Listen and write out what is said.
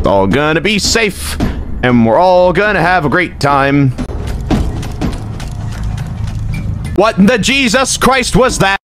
It's all gonna be safe, and we're all gonna have a great time. What in the Jesus Christ was that?